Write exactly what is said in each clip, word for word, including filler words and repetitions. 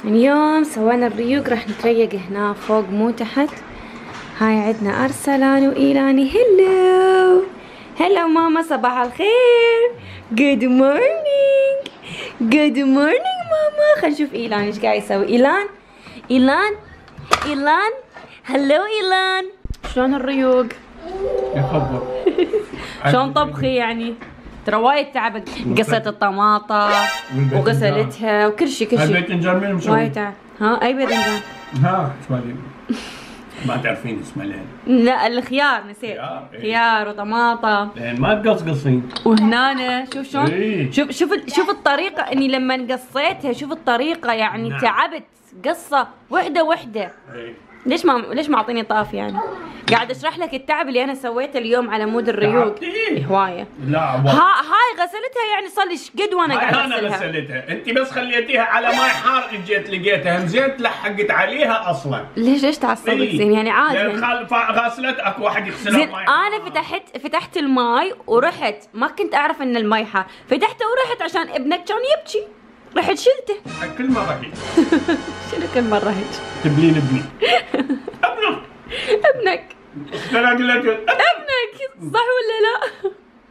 اليوم سوينا الريوق، راح نتريق هنا فوق مو تحت. هاي عندنا أرسلان وإيلاني. هلو هلو ماما، صباح الخير. جود مورنينج جود مورنينج ماما. خلينا نشوف إيلان ايش قاعد يسوي. إيلان إيلان إيلان هلو إيلان، شلون الريوق؟ يخبر. شلون طبخي يعني؟ ترى وايد تعبت، قصت الطماطة وغسلتها وكل شيء كل شيء. الباذنجان مين مسوي؟ وايد تعب. ها أي باذنجان؟ ها اسمعي ما تعرفين اسمه لين؟ لا الخيار نسيت. خيار, إيه. خيار وطماطة لين ما تقصقصين. وهنا شوف شلون؟ إيه. شوف شوف شوف الطريقة، اني لما قصيتها شوف الطريقة يعني. نعم. تعبت قصة وحدة وحدة. إيه. ليش ما ليش ما اعطيني طاف يعني؟ قاعد اشرح لك التعب اللي انا سويته اليوم على مود الريوق. هوايه. لا ها هاي غسلتها يعني صار لي ايش قد وانا قاعد اغسلها. انا غسلتها، انت بس خليتيها على ماي حار، اجيت لقيتها مزيت لحقت عليها اصلا. ليش ليش تعصبت زين يعني عادي؟ لان غاسلت اكو واحد يغسلها زين. انا فتحت فتحت الماي ورحت، ما كنت اعرف ان الماي حار، فتحته ورحت عشان ابنك كان يبكي، رحت شلته. كل مرة هيك. شنو كل مرة هيك؟ تبلين ابني. ابنك. ابنك. انا اقول لك ابنك صح ولا لا؟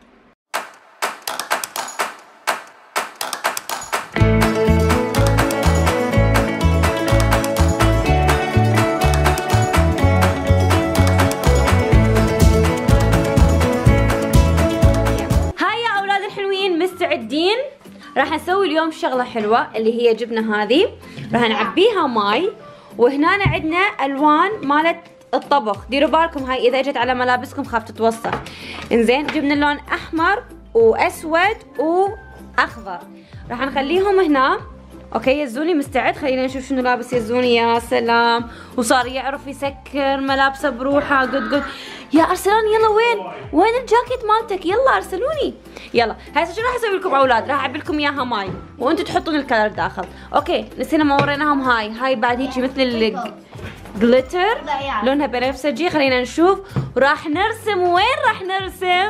هاي يا اولاد الحلوين، مستعدين؟ راح نسوي اليوم شغلة حلوة اللي هي جبنة هذه، راح نعبيها ماي، وهنا عندنا الوان مالت الطبخ. ديروا بالكم هاي اذا اجت على ملابسكم خاف تتوسخ. انزين جبنا اللون احمر واسود واخضر، راح نخليهم هنا. اوكي يزوني مستعد؟ خلينا نشوف شنو لابس يزوني. يا سلام، وصار يعرف يسكر ملابسه بروحه. قد قد يا ارسلان يلا وين وين الجاكيت مالتك؟ يلا ارسلوني يلا. هسه شنو راح اسوي لكم اولاد؟ راح اعبي لكم اياها ماي وانتم تحطون الكلر داخل. اوكي نسينا ما وريناهم. هاي هاي بعد هيجي مثل الجليتر لونها بنفسجي. خلينا نشوف. وراح نرسم. وين راح نرسم؟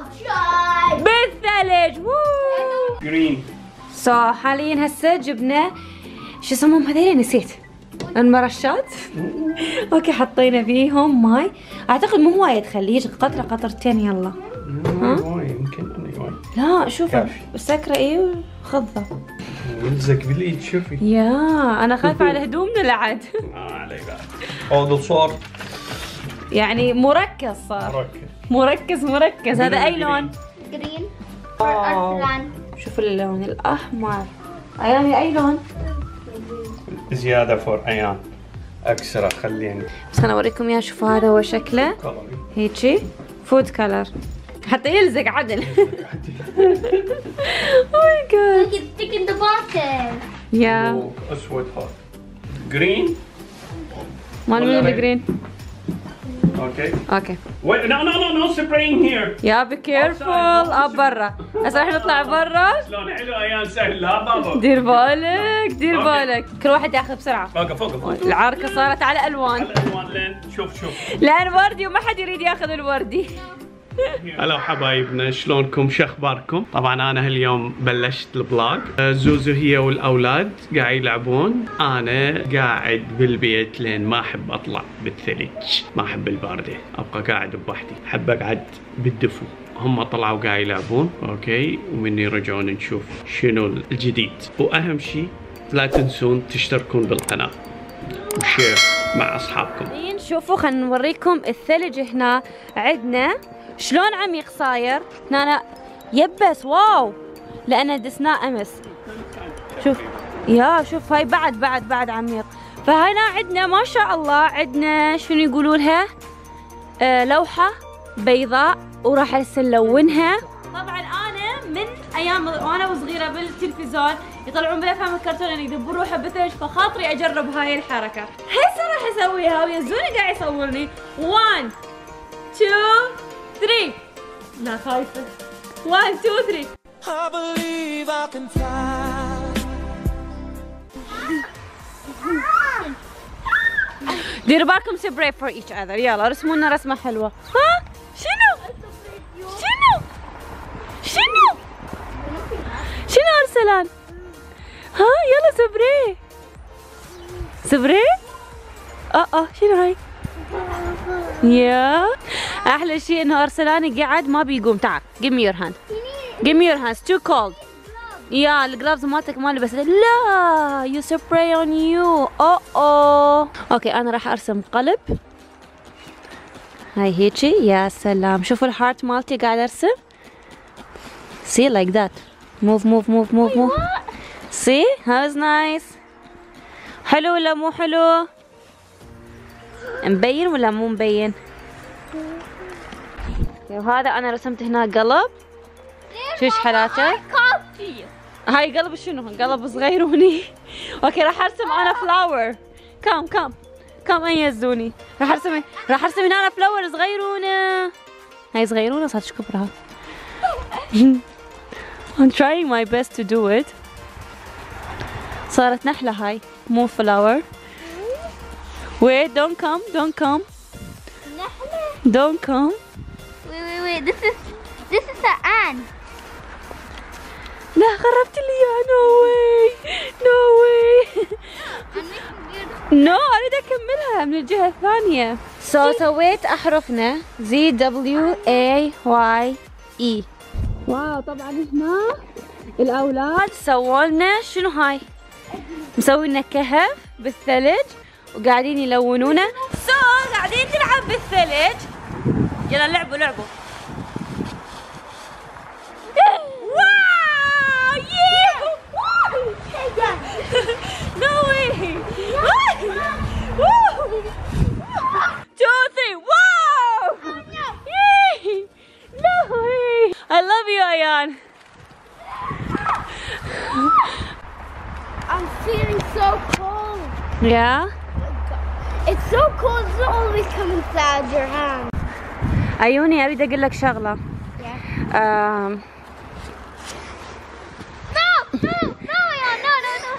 بالثلج. جرين. سو so, حاليا هسه جبنا شو اسمهم هذيل؟ نسيت. المرشات. اوكي حطينا فيهم ماي، اعتقد مو وايد، خليه قطره قطرتين. يلا ها يمكن. لا شوف سكره ايه خضه يلزق بالايد. شوفي يا انا خايفه على هدومنا لعد. ما علي بعد. هذا صار يعني مركز، صار مركز مركز مركز. هذا اي لون؟ جرين. شوف اللون الاحمر. ايان اي لون؟ زياده فور ايان اكثر. خليني بس انا اوريكم اياه. شوفوا هذا هو شكله هيجي فود كلر حتى يلزق عدل. اوه ماي جاد. Stick in the bottle. يا اسود. هذا جرين. مال من الجرين؟ اوكي اوكي. Wait, no, no, no, no spraying here. يا بي كيرفول. اه برا. هسه راح نطلع برا. شلون حلو ايان سهل. لا بابا دير بالك دير بالك. كل واحد ياخذ بسرعه. فوق فوق فوق. العركه صارت على الوان. الالوان لين شوف شوف لان وردي وما حد يريد ياخذ الوردي. هلا حبايبنا، شلونكم؟ شو اخباركم؟ طبعا انا هاليوم بلشت البلاج. زوزو هي والاولاد قاعد يلعبون، انا قاعد بالبيت لين ما احب اطلع بالثلج، ما احب البارده، ابقى قاعد بوحدي، احب اقعد بالدفو. هم طلعوا قاعد يلعبون اوكي، ومن يرجعون نشوف شنو الجديد. واهم شيء لا تنسون تشتركون بالقناه وشير مع اصحابكم. شوفوا خلينا نوريكم الثلج. هنا عندنا شلون عميق صاير. هنا يبس واو لان دسناه امس. شوف يا شوف هاي بعد بعد بعد عميق. فهنا عندنا ما شاء الله عندنا شنو يقولوا لها آه لوحه بيضاء، وراح هسه نلونها. طبعا انا من ايام وانا وصغيره بالتلفزيون يطلعون بالافلام الكرتون يعني يدبرون روحه بالثلج، فخاطري اجرب هاي الحركه. هسه راح اسويها ويزوني قاعد يصورني. واحد اثنين ثلاثة. لا خايفه. واحد اثنين ثلاثة. I believe I can fly. ديروا بالكم سبراي فور ايتش اذر. يلا رسموا لنا رسمه حلوه. ها شنو شنو شنو شنو ارسلان؟ ها يلا سبراي صبري؟ اه اه شنو هاي؟ يا احلى شيء انه ارسلاني قاعد ما بيقوم. تعال give me your hand. give me your hand. It's too cold. يا الجلافز مالتك ما لبست. لا you spray on you. اوه اوه. اوكي انا راح ارسم قلب. هاي هيجي. يا سلام شوفوا الهارت مالتي قاعد ارسم. see like that. move move move move move. see how is nice. حلو ولا مو حلو؟ مبين ولا مو مبين؟ وهذا انا رسمت هنا قلب. شو حالاته؟ هاي قلب شنو؟ قلب صغيروني. اوكي راح ارسم انا فلاور. كم كم كم انيزوني. راح ارسم راح ارسم هنا انا فلاور صغيرونه. هاي صغيرونه صارت كبرها. I'm trying my best to do it. صارت نحلة هاي مو فلاور. Wait, don't come, don't come. Don't come. Wait, wait, wait. This is this is the ant. لا خربت لي اياه. No way. No way. I'm making you. No اريد اكملها من الجهة الثانية. So سويت احرفنا Z W A Y E. واو طبعا هنا الاولاد سووا لنا شنو هاي؟ مسوي لنا كهف بالثلج وقاعدين يلونونه. سو قاعدين نلعب بالثلج. يلا لعبوا لعبوا. واو ييهو. نو واي. two three واو. يي. نو واي. I love you Ayan. I'm feeling so cold. Yeah. It's so cold. It's always coming inside your hand. عيوني اريد اقول لك شغله. Yeah. um, No, no, no, yeah, no, no, no.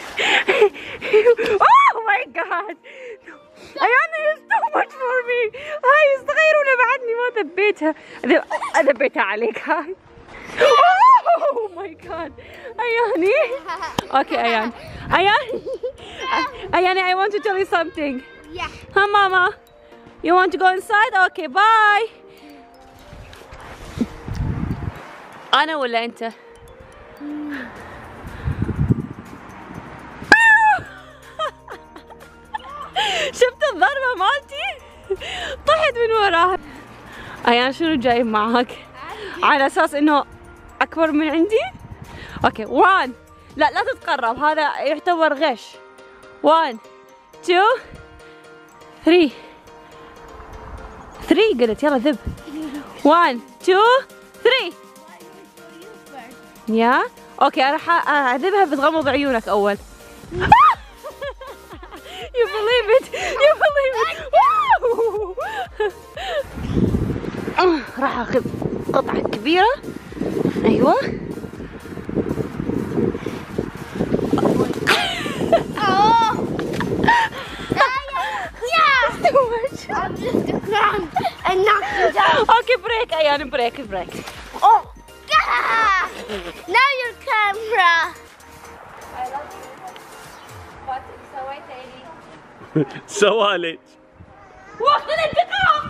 oh my god. عيوني is too much for me. هاي صغيرونة بعدني ما ذبيتها. ذبيتها عليك هاي. oh my god. عيوني. اوكي عيان. عيان. عياني I want to tell you something. Yeah. ها ماما. You want to go inside? Okay bye. أنا ولا أنت؟ شفت الضربة مالتي؟ طحت من وراها. أيان شنو جايب معاك؟ على أساس إنه أكبر من عندي؟ أوكي وان. لا لا تتقرب هذا يعتبر غش. وان تو ثري. ثري قلت يلا ذب. واحد اثنين ثلاثة. يا اوكي راح اعذبها بتغمض عيونك اول. You believe it. You believe it. راح اخذ قطعة كبيرة. ايوه. I'm just a ground and knock you down. اوكي بريك ايان بريك بريك. Oh, ah! Now your camera. سوالج. وقت الانتقام.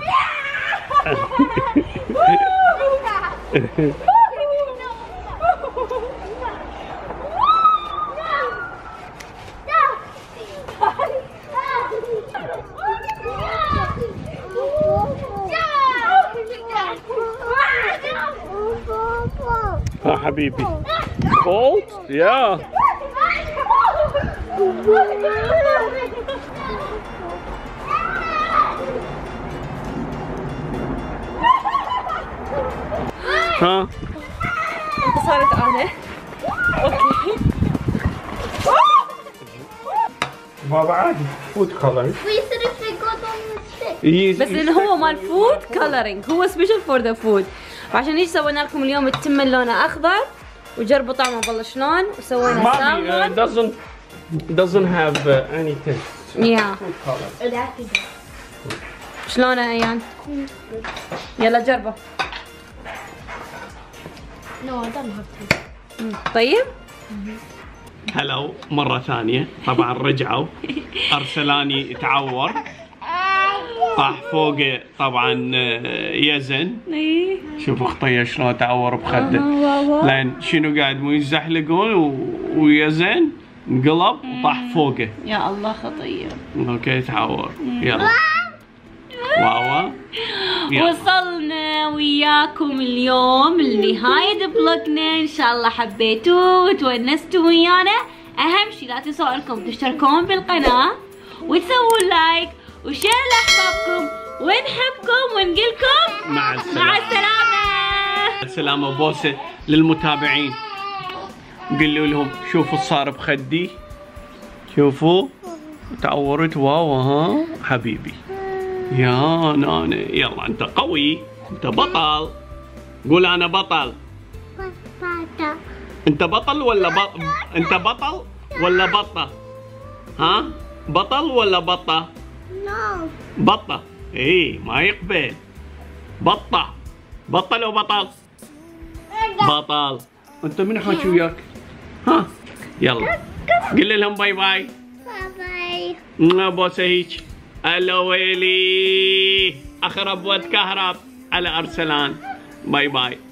ها حبيبي. Cold? Yeah. ها انتصرت انا. اوكي. بابا عادي فود كولر. We said if it goes on the stick. بس لانه هو مال فود كولرينج هو سبيشل فور ذا فود. وعشان هيك سوينا لكم اليوم التم لونه اخضر وجربوا طعمه والله شلون وسوينا ما سالمون. doesn't doesn't have uh, any taste. يا Food color. شلونه ايان؟ يلا جربه. No, I don't have to. طيب؟ هلا مرة ثانية. طبعا رجعوا. أرسلاني تعور، طاح فوقه طبعا يزن. شوفوا خطيه شلون تعور بخده. لان شنو قاعد مو يزحلقون ويزن انقلب وطاح فوقه. يا الله خطيه. اوكي تعور. يلا واوا. وصلنا وياكم اليوم لنهاية بلوجنا. ان شاء الله حبيتوه وتونستوا ويانا. اهم شي لا تنسوا انكم تشتركون بالقناة وتسووا لايك وشير لاحبابكم، ونحبكم ونقولكم مع السلامة. مع السلامة. السلامة وبوسة للمتابعين. قولوا لهم شوفوا صار بخدي، شوفوا تعورت. واو ها حبيبي يا نانا. يلا انت قوي، انت بطل. قول انا بطل. انت بطل ولا ب... انت بطل ولا بطة؟ ها بطل ولا بطة؟ No. بطة. ايه ما يقبل. بطة. بطل وبطل. بطل. انت من حاكي وياك؟ ها يلا قل لهم باي باي. Bye bye. بوسه هيك. الو ويلي اخرب واتكهرب على ارسلان. باي باي.